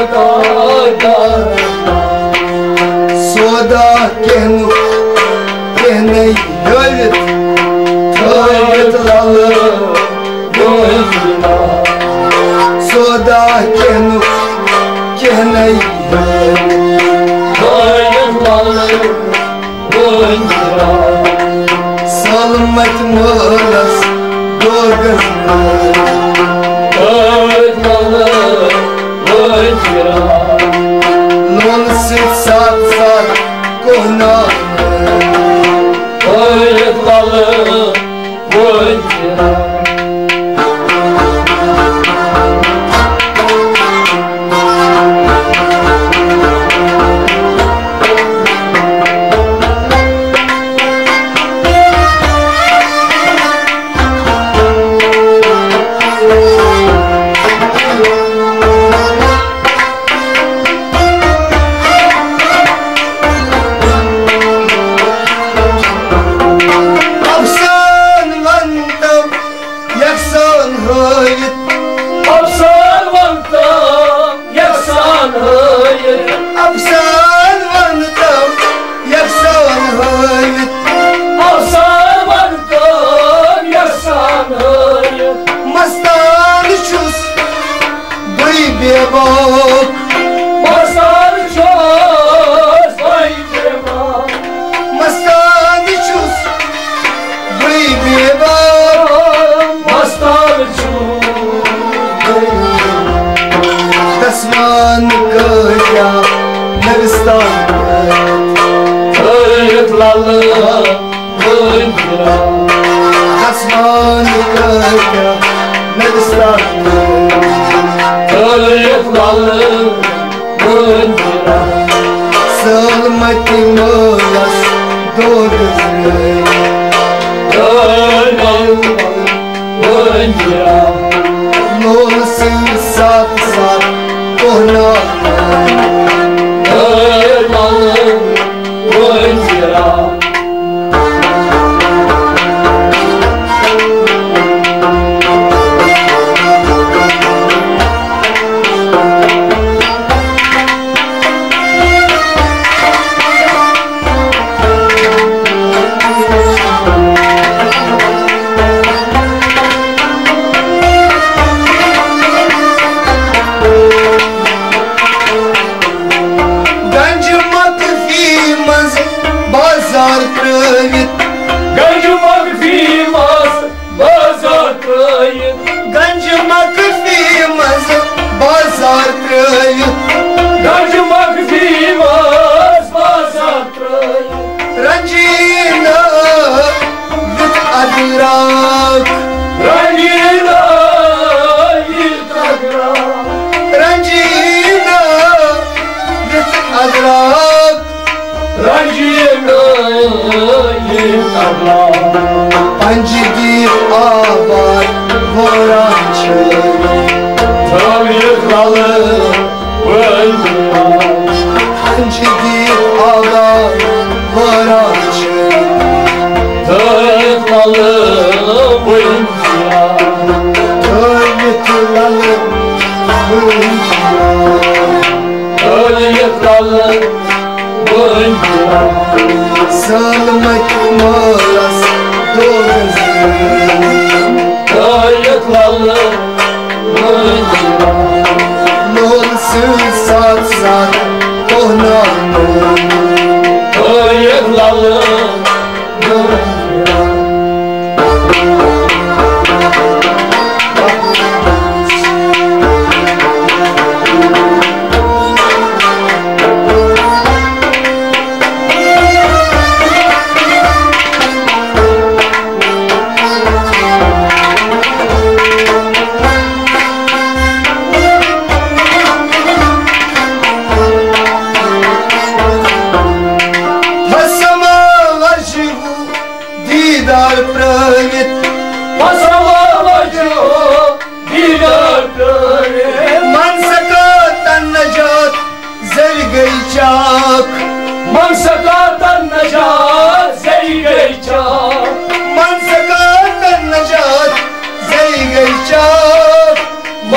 Soda kenu kene yövet Tayet lalı boynuna Soda kenu kene yövet Tayet lalı boynuna Salmet mılas dorgazına Tayet lalı boynuna Non sit sat sat kohna Tayet lalı boynuna Tayet lalı boynuna Asmanı kaya Medestanı Tayet lalı boynuna Salmati molas doğrusu Tayet lalı boynuna Nolası sat sat kohna Tayet lalı boynuna Panjidi avar vorançı Tayet lalı boynuna Panjidi avar vorançı Tayet lalı boynuna Tayet lalı boynuna Tayet lalı boynuna Salmak molas doğrusu Tayet lalı boynuna Nolsuz sat sat kohna Tayet lalı boynuna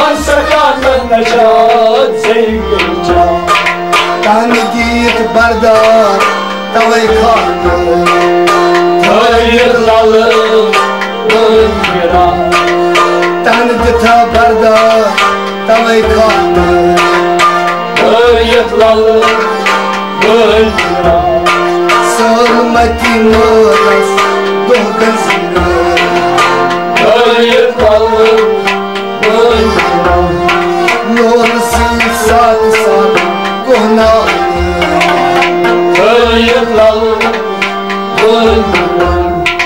من سکات نشاد زنگی جا تن دیت بردار توی خاطر Hayır lalım Gönlüra تن دیتا بردار توی خاطر Hayır lalım Gönlüra Solmati moras dogan zinar Hayır lalım Gönlüra Norsi sad sad kohna Hayır lalım Gönlüra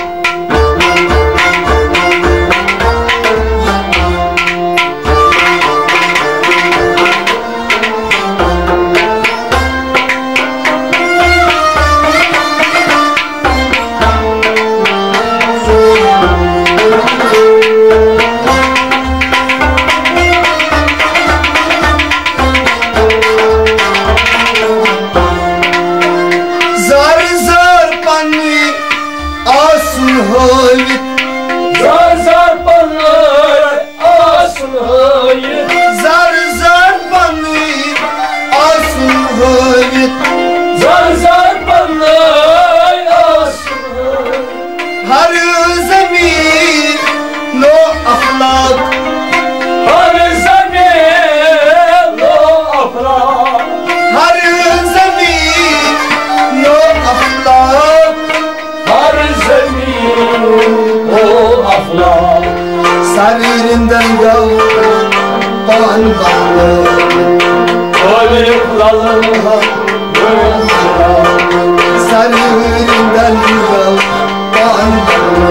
Zar zar panır asın hayır Zar zar bani asun hoyit Zar zar panır asın hayır Har zemin no aflak Har zemin lo afrak Har zemin no aflak Har zemin o afrak Saririnden gav ban bağlı Oyuklalım Gönlüra Saririnden gav ban bağlı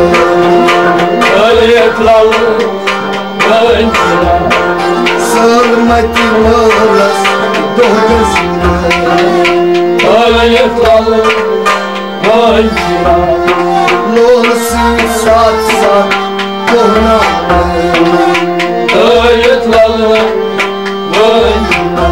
Oyuklalım Gönlüra Solmati moras dogan zinar Oyuklalım Gönlüra Norsi sad sad kohna Oyuklalım Gönlüra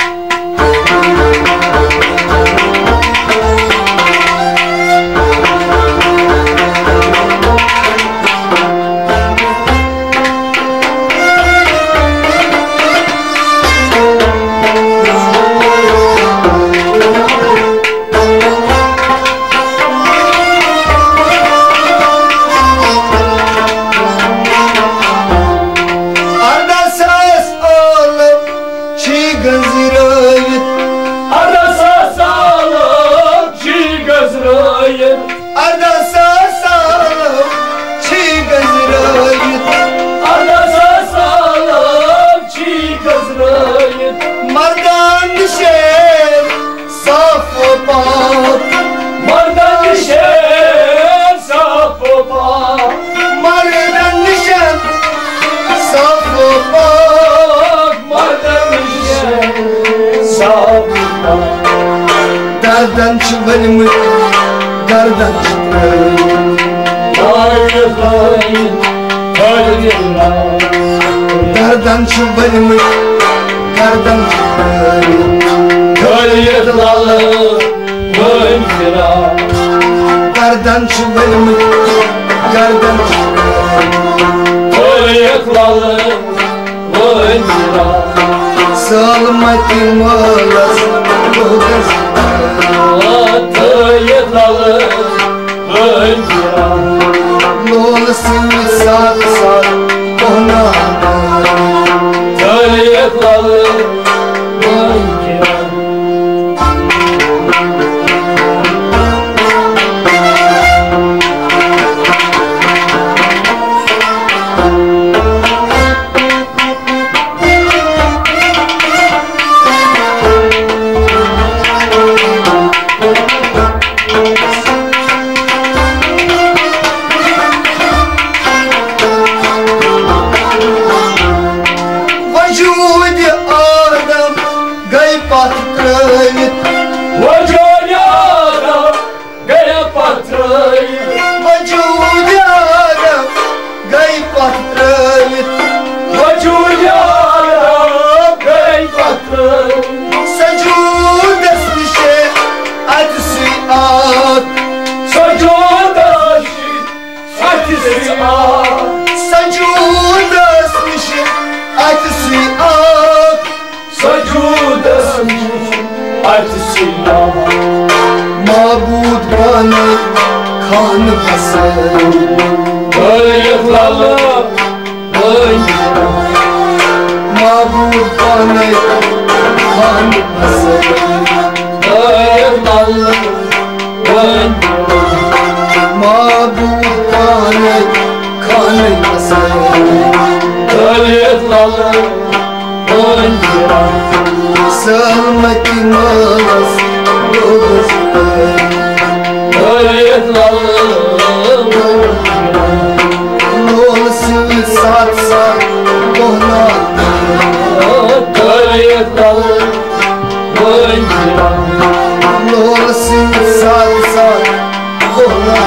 Arasa sağlık çi gözrayın Ardasa sağlık çi gözrayit Arasa sağlık çi gözrayın Mardan düşer saf pak Mardan düşer sapı pak Mardan düşer saf pak Mardan düşer sapı pak Dardan çıvırmış dardan çıvırmış Hayır hayır hayır Dardan çıvırmış dardan çıvırmış Hayırlalım Gönlüra Dardan çıvırmış dardan çıvırmış Oyuklalım Gönlüra Solmati moras dogan Hayırlalım Gönlüra Norsi sad sad kohna Hayırlalım Gönlüra Sacuda smişi, aytısı Mabud bana kan basar Bıyıklalı Mabud bana kan basar Bıyıklalı Mabud bana kan basar Bıyıklalı Salmati malas Bıyıklalı Olsun satsa ona Olsun satsa ona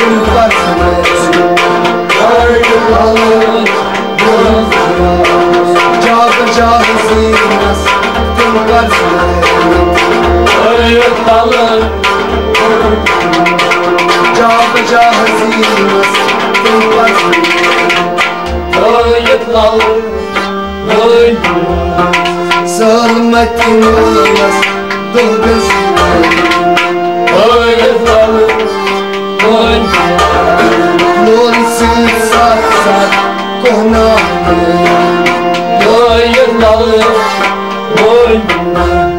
Tüm parçalar Ayılalım Cahızıyız Tüm parçalar Ayılalım Cahızıyız Tüm parçalar Ayılalım Zalmetin olmaz Doğrusuna Ayılalım Nolsun sat konağı Ayılalım